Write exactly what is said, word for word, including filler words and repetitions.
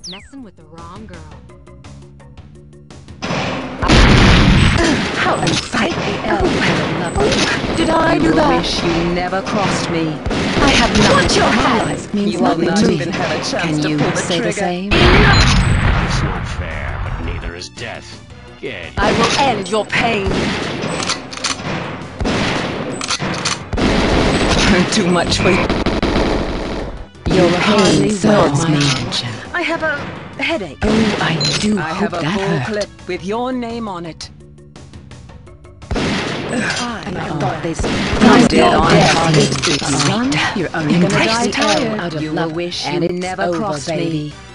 Messing with the wrong girl. How unsightly, oh, Did I do I that? wish you never crossed me. I have nothing. Watch your My hand. life means You will nothing not to me. even have a chance Can to you pull the say the trigger. same? Life's not fair, but neither is death. Get I will end your pain. Too much for you. Your pain serves me. I have a headache. Oh, I do I hope have a that full hurt. clip with your name on it. I Oh. thought this. I You did on definitely it. It's Son, right. you're only gonna die Embrace the L tired. out of You love, will wish and you it's never over, crossed baby. me.